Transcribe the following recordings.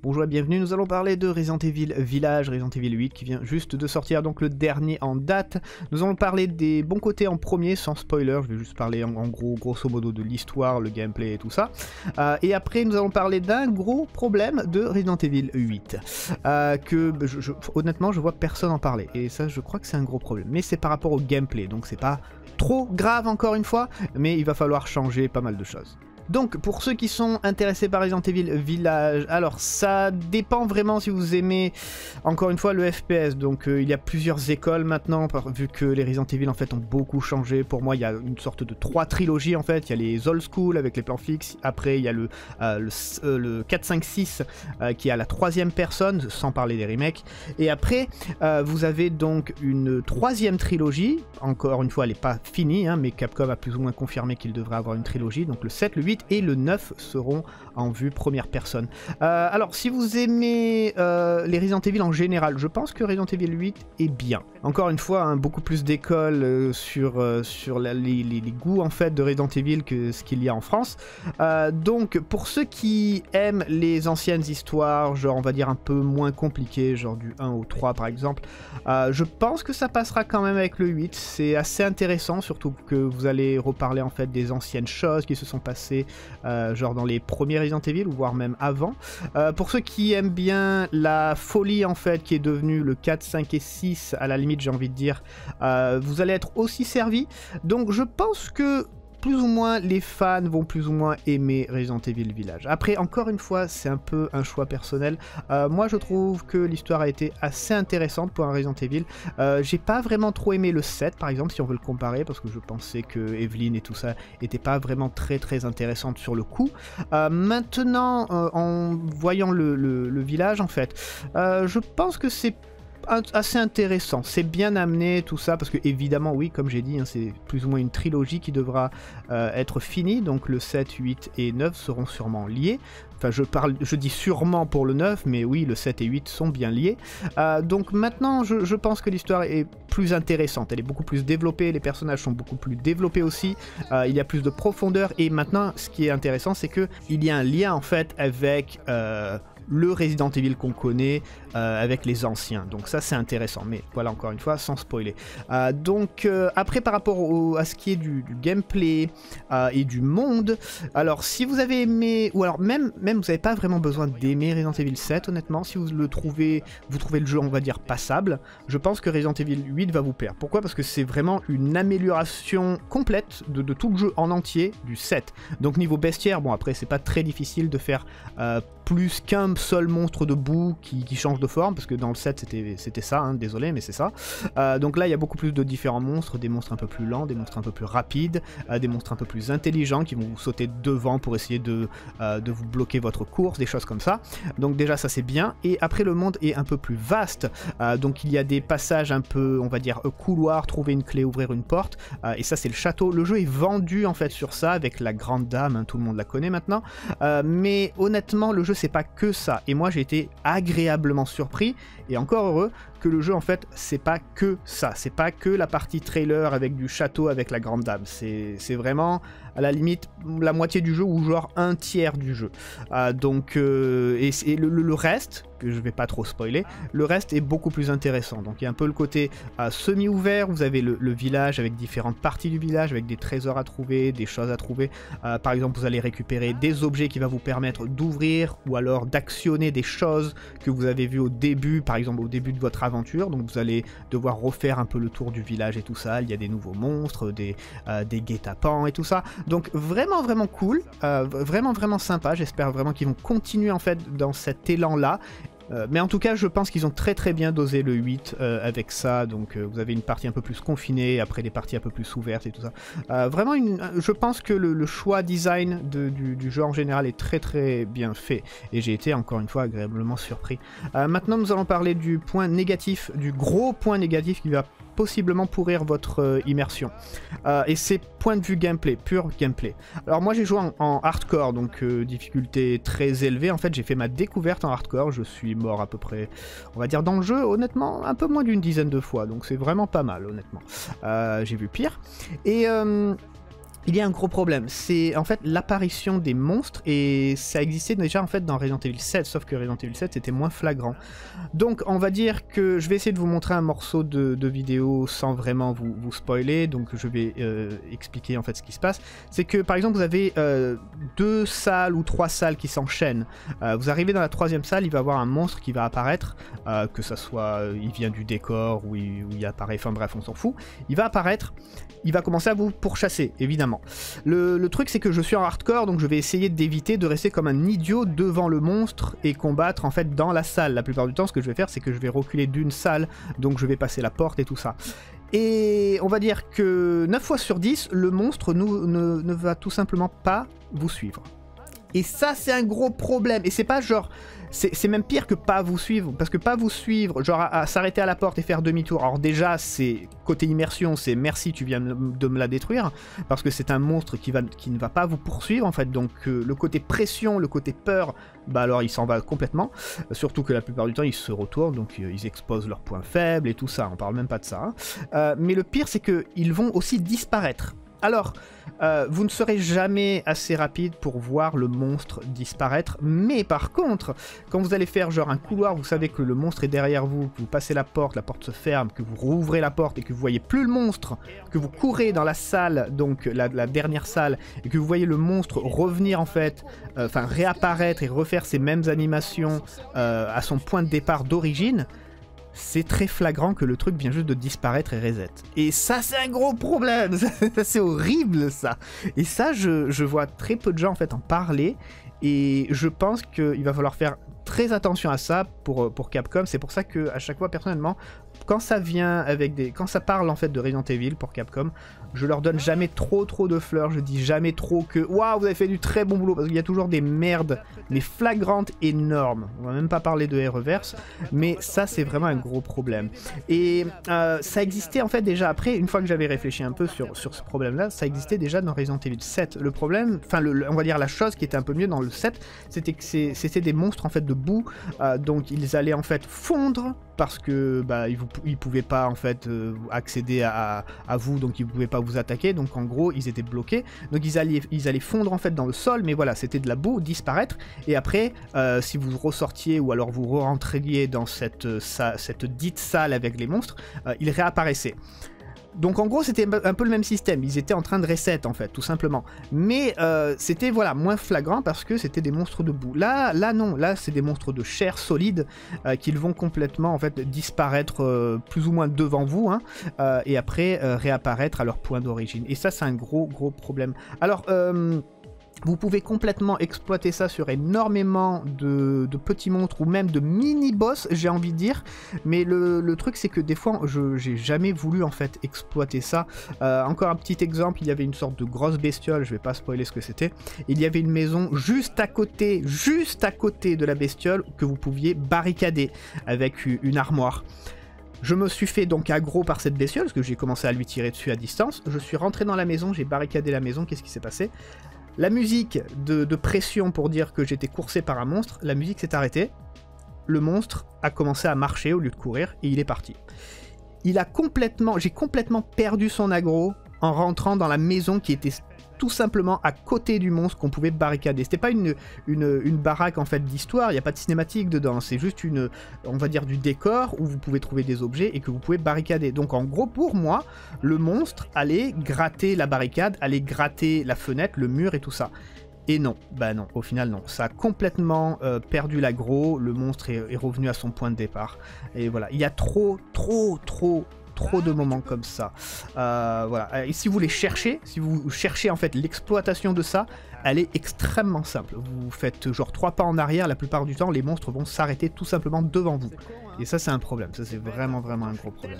Bonjour et bienvenue, nous allons parler de Resident Evil Village, Resident Evil 8 qui vient juste de sortir, donc le dernier en date. Nous allons parler des bons côtés en premier, sans spoiler, je vais juste parler en gros, grosso modo de l'histoire, le gameplay et tout ça. Et après nous allons parler d'un gros problème de Resident Evil 8, que honnêtement je vois personne en parler, et ça je crois que c'est un gros problème. Mais c'est par rapport au gameplay, donc c'est pas trop grave encore une fois, mais il va falloir changer pas mal de choses. Donc pour ceux qui sont intéressés par Resident Evil Village, alors ça dépend vraiment si vous aimez encore une fois le FPS, donc il y a plusieurs écoles maintenant, vu que les Resident Evil en fait ont beaucoup changé. Pour moi il y a une sorte de 3 trilogies en fait, il y a les old school avec les plans fixes, après il y a le 4, 5, 6 qui est à la 3e personne, sans parler des remakes, et après vous avez donc une 3e trilogie, encore une fois elle n'est pas finie, hein, mais Capcom a plus ou moins confirmé qu'il devrait avoir une trilogie, donc le 7, le 8 et le 9 seront en vue première personne. Alors si vous aimez les Resident Evil en général, je pense que Resident Evil 8 est bien. Encore une fois, hein, beaucoup plus d'écoles sur les goûts en fait de Resident Evil que ce qu'il y a en France. Donc pour ceux qui aiment les anciennes histoires, genre on va dire un peu moins compliquées, genre du 1 au 3 par exemple, je pense que ça passera quand même avec le 8. C'est assez intéressant, surtout que vous allez reparler en fait des anciennes choses qui se sont passées genre dans les premiers Resident Evil, ou voire même avant. Pour ceux qui aiment bien la folie en fait qui est devenue le 4, 5 et 6, à la limite j'ai envie de dire, vous allez être aussi servi. Donc je pense que plus ou moins les fans vont plus ou moins aimer Resident Evil Village. Après, encore une fois, c'est un peu un choix personnel. Moi, je trouve que l'histoire a été assez intéressante pour un Resident Evil. J'ai pas vraiment trop aimé le 7, par exemple, si on veut le comparer, parce que je pensais que Evelyn et tout ça n'était pas vraiment très intéressante sur le coup. Maintenant, en voyant le village, en fait, je pense que c'est assez intéressant, c'est bien amené tout ça, parce que évidemment oui, comme j'ai dit, hein, c'est plus ou moins une trilogie qui devra être finie, donc le 7, 8 et 9 seront sûrement liés. Enfin je dis sûrement pour le 9, mais oui, le 7 et 8 sont bien liés. Donc maintenant je pense que l'histoire est plus intéressante, elle est beaucoup plus développée, les personnages sont beaucoup plus développés aussi, il y a plus de profondeur, et maintenant ce qui est intéressant c'est que il y a un lien en fait avec le Resident Evil qu'on connaît avec les anciens, donc ça c'est intéressant, mais voilà, encore une fois sans spoiler. Donc après par rapport à ce qui est du gameplay et du monde, alors si vous avez aimé, ou alors même vous n'avez pas vraiment besoin d'aimer Resident Evil 7 honnêtement, si vous trouvez le jeu on va dire passable, je pense que Resident Evil 8 va vous plaire. Pourquoi? Parce que c'est vraiment une amélioration complète de tout le jeu en entier du 7. Donc niveau bestiaire, bon après c'est pas très difficile de faire plus qu'un seul monstre de boue qui change de forme, parce que dans le 7 c'était ça, hein, désolé mais c'est ça. Donc là il y a beaucoup plus de différents monstres, des monstres un peu plus lents, des monstres un peu plus rapides, des monstres un peu plus intelligents qui vont vous sauter devant pour essayer de vous bloquer votre course, des choses comme ça. Donc déjà ça c'est bien, et après le monde est un peu plus vaste, donc il y a des passages un peu on va dire couloir, trouver une clé, ouvrir une porte, et ça c'est le château. Le jeu est vendu en fait sur ça, avec la grande dame, hein, tout le monde la connaît maintenant, mais honnêtement le jeu c'est pas que ça, et moi j'ai été agréablement surpris, et encore heureux que le jeu en fait c'est pas que ça, c'est pas que la partie trailer avec du château avec la grande dame, c'est vraiment à la limite la moitié du jeu, ou genre un tiers du jeu. Donc et le reste, que je vais pas trop spoiler, le reste est beaucoup plus intéressant. Donc il y a un peu le côté semi-ouvert, vous avez le village avec différentes parties du village, avec des trésors à trouver, des choses à trouver. Par exemple vous allez récupérer des objets qui vont vous permettre d'ouvrir, ou alors d'actionner des choses que vous avez vues au début, par exemple au début de votre aventure. Donc vous allez devoir refaire un peu le tour du village et tout ça, il y a des nouveaux monstres, des guet-apens et tout ça. Donc vraiment cool, vraiment sympa. J'espère vraiment qu'ils vont continuer en fait dans cet élan là. Mais en tout cas je pense qu'ils ont très bien dosé le 8 avec ça, donc vous avez une partie un peu plus confinée, après des parties un peu plus ouvertes et tout ça. Vraiment je pense que le choix design du jeu en général est très bien fait, et j'ai été encore une fois agréablement surpris. Maintenant nous allons parler du point négatif, du gros point négatif qui va possiblement pourrir votre immersion. Et c'est point de vue gameplay, pur gameplay. Alors moi j'ai joué en hardcore, donc difficulté très élevée. En fait j'ai fait ma découverte en hardcore, je suis mort à peu près, on va dire dans le jeu, honnêtement, un peu moins d'une dizaine de fois, donc c'est vraiment pas mal honnêtement. J'ai vu pire. Et il y a un gros problème, c'est en fait l'apparition des monstres, et ça existait déjà en fait dans Resident Evil 7, sauf que Resident Evil 7 était moins flagrant. Donc on va dire que je vais essayer de vous montrer un morceau de vidéo sans vraiment vous spoiler, donc je vais expliquer en fait ce qui se passe. C'est que par exemple vous avez 2 salles ou 3 salles qui s'enchaînent, vous arrivez dans la 3e salle, il va y avoir un monstre qui va apparaître, que ça soit il vient du décor ou il apparaît, enfin bref on s'en fout, il va apparaître, il va commencer à vous pourchasser évidemment. Le truc c'est que je suis en hardcore, donc je vais essayer d'éviter de rester comme un idiot devant le monstre et combattre en fait dans la salle. La plupart du temps ce que je vais faire c'est que je vais reculer d'une salle, donc je vais passer la porte et tout ça. Et on va dire que 9 fois sur 10 le monstre ne va tout simplement pas vous suivre. Et ça c'est un gros problème, et c'est pas genre... C'est même pire que pas vous suivre, parce que pas vous suivre, genre à s'arrêter à la porte et faire demi-tour, alors déjà c'est côté immersion, c'est merci tu viens de me la détruire, parce que c'est un monstre qui ne va pas vous poursuivre en fait, donc le côté pression, le côté peur, bah alors il s'en va complètement, surtout que la plupart du temps ils se retournent, donc ils exposent leurs points faibles et tout ça, on parle même pas de ça, hein. Mais le pire c'est qu'ils vont aussi disparaître. Alors, vous ne serez jamais assez rapide pour voir le monstre disparaître, mais par contre, quand vous allez faire genre un couloir, vous savez que le monstre est derrière vous, que vous passez la porte se ferme, que vous rouvrez la porte et que vous voyez plus le monstre, que vous courez dans la salle, donc la dernière salle, et que vous voyez le monstre revenir en fait, enfin réapparaître et refaire ses mêmes animations à son point de départ d'origine, c'est très flagrant que le truc vient juste de disparaître et reset. Et ça, c'est un gros problème. C'est horrible, ça. Et ça, je vois très peu de gens, en fait, en parler. Et je pense qu'il va falloir faire très attention à ça pour Capcom. C'est pour ça que à chaque fois, personnellement, quand ça vient avec quand ça parle, en fait, de Resident Evil pour Capcom, je leur donne jamais trop de fleurs. Je dis jamais trop que « Waouh, vous avez fait du très bon boulot », parce qu'il y a toujours des merdes, mais flagrantes, énormes. On va même pas parler de R-Reverse, mais ça, c'est vraiment un gros problème. Et ça existait, en fait, déjà après, une fois que j'avais réfléchi un peu sur ce problème-là, ça existait déjà dans Resident Evil 7. Le problème, enfin, on va dire la chose qui était un peu mieux dans le 7, c'était que c'était des monstres, en fait, de boue, donc ils allaient, en fait, fondre, parce que bah, ils pouvaient pas en fait accéder à vous, donc ils pouvaient pas vous attaquer, donc en gros ils étaient bloqués, donc ils allaient fondre en fait dans le sol, mais voilà, c'était de la boue, disparaître, et après si vous ressortiez ou alors vous rentriez dans cette dite salle avec les monstres, ils réapparaissaient. Donc en gros c'était un peu le même système, ils étaient en train de reset en fait, tout simplement. Mais c'était voilà moins flagrant parce que c'était des monstres de boue. Là non, là c'est des monstres de chair solide qui vont complètement en fait disparaître plus ou moins devant vous, hein, et après réapparaître à leur point d'origine. Et ça c'est un gros problème. Alors vous pouvez complètement exploiter ça sur énormément de petits monstres ou même de mini-boss, j'ai envie de dire. Mais le truc, c'est que des fois, j'ai jamais voulu en fait exploiter ça. Encore un petit exemple, il y avait une sorte de grosse bestiole, je vais pas spoiler ce que c'était. Il y avait une maison juste à côté de la bestiole que vous pouviez barricader avec une armoire. Je me suis fait donc aggro par cette bestiole, parce que j'ai commencé à lui tirer dessus à distance. Je suis rentré dans la maison, j'ai barricadé la maison, qu'est-ce qui s'est passé ? La musique de pression pour dire que j'étais coursé par un monstre, la musique s'est arrêtée. Le monstre a commencé à marcher au lieu de courir et il est parti. J'ai complètement perdu son aggro en rentrant dans la maison qui était tout simplement à côté du monstre qu'on pouvait barricader. C'était pas une baraque en fait d'histoire, il n'y a pas de cinématique dedans, c'est juste on va dire du décor où vous pouvez trouver des objets et que vous pouvez barricader. Donc en gros pour moi, le monstre allait gratter la barricade, allait gratter la fenêtre, le mur et tout ça. Et non, bah non, au final non, ça a complètement perdu l'aggro, le monstre est revenu à son point de départ. Et voilà, il y a trop de moments comme ça. Voilà. Et si vous cherchez en fait l'exploitation de ça, elle est extrêmement simple. Vous faites genre 3 pas en arrière, la plupart du temps, les monstres vont s'arrêter tout simplement devant vous. Et ça, c'est un problème. Ça, c'est vraiment un gros problème.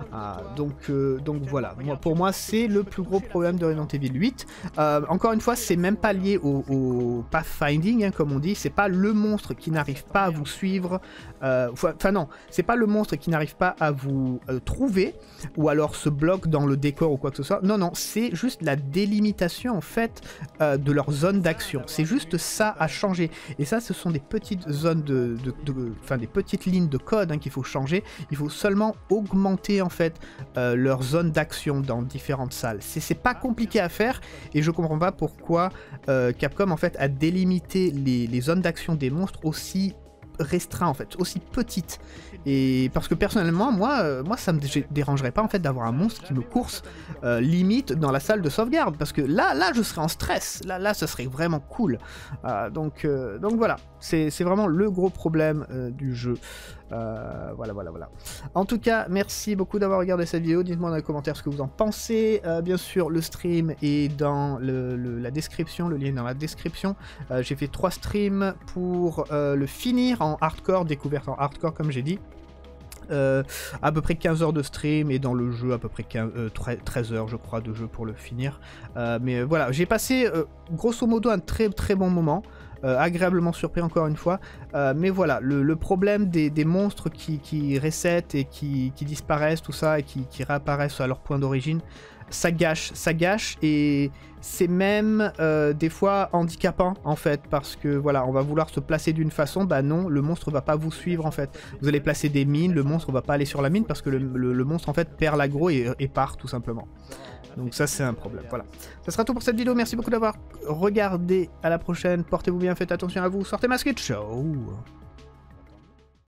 Donc voilà. Pour moi, c'est le plus gros problème de Resident Evil 8. Encore une fois, c'est même pas lié au pathfinding, hein, comme on dit. C'est pas le monstre qui n'arrive pas à vous suivre. Enfin non, c'est pas le monstre qui n'arrive pas à vous trouver, ou alors se bloque dans le décor ou quoi que ce soit. Non, c'est juste la délimitation, en fait, de leurs zone d'action. C'est juste ça à changer. Et ça, ce sont des petites zones enfin des petites lignes de code hein, qu'il faut changer. Il faut seulement augmenter en fait leur zone d'action dans différentes salles. C'est pas compliqué à faire et je comprends pas pourquoi Capcom en fait a délimité les zones d'action des monstres aussi restreint en fait, aussi petite. Et parce que personnellement, moi ça me dérangerait pas en fait d'avoir un monstre qui me course limite dans la salle de sauvegarde, parce que là je serais en stress, là ce serait vraiment cool. Donc voilà, c'est vraiment le gros problème du jeu. Voilà. En tout cas, merci beaucoup d'avoir regardé cette vidéo. Dites-moi dans les commentaires ce que vous en pensez. Bien sûr, le stream est dans la description, le lien est dans la description. J'ai fait 3 streams pour le finir en hardcore, découverte en hardcore comme j'ai dit. À peu près 15 heures de stream et dans le jeu à peu près 13 heures je crois de jeu pour le finir. Mais voilà, j'ai passé grosso modo un très bon moment. Agréablement surpris encore une fois, mais voilà, le problème des monstres qui reset et qui disparaissent, tout ça, et qui réapparaissent à leur point d'origine, ça gâche, et c'est même des fois handicapant en fait, parce que voilà, on va vouloir se placer d'une façon, bah non, le monstre va pas vous suivre en fait. Vous allez placer des mines, le monstre va pas aller sur la mine parce que le monstre en fait perd l'aggro et part tout simplement. Donc ça c'est un problème, voilà. Ça sera tout pour cette vidéo, merci beaucoup d'avoir regardé, à la prochaine, portez-vous bien, faites attention à vous, sortez masqués, ciao.